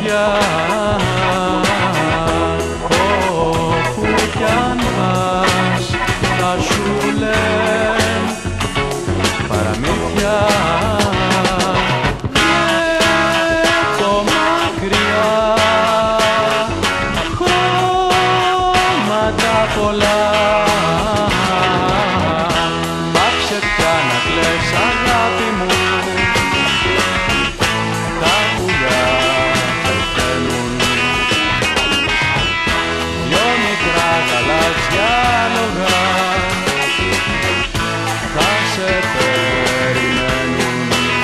παραμύθια όπου κι αν πας θα σου λένε παραμύθια από μακριά, χρώματα πολλά. Πάψε πια να κλαις αγάπη μου, τα πουλιά πεθαίνουν. Δυο μικρά γαλάζια άλογα θα σε περιμένουν.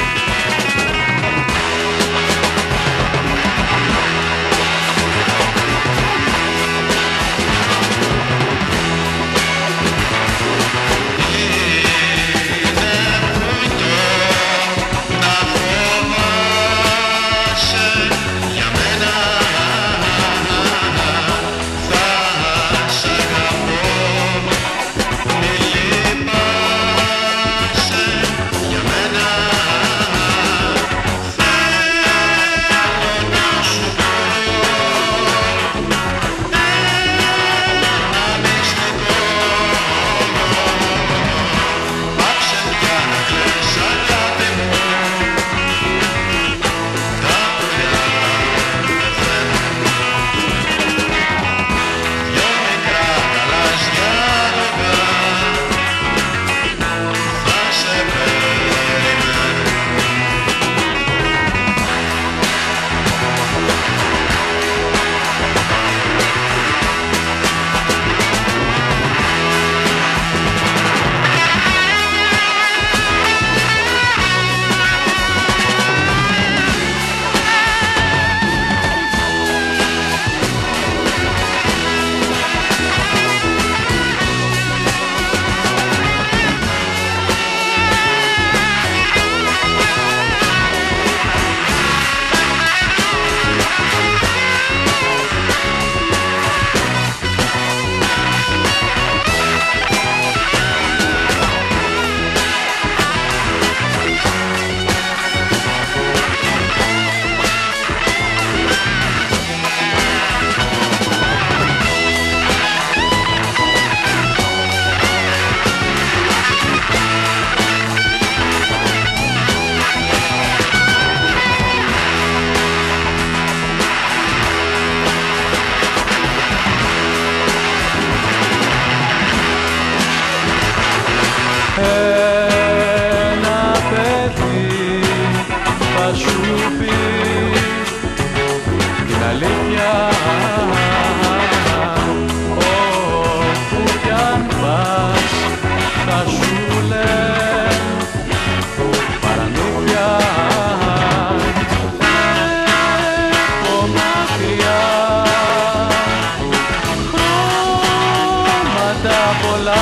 Ένα παιδί θα σου πει την αλήθεια όπου κι αν πας θα σου λένε παραμύθια από μακριά, χρώματα πολλά.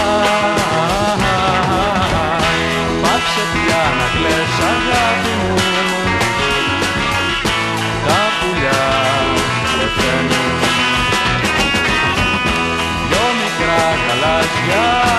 Πάψε πια να κλαις αγάπη μου, τα πουλιά πεθαίνουν. Δυο μικρά γαλάζια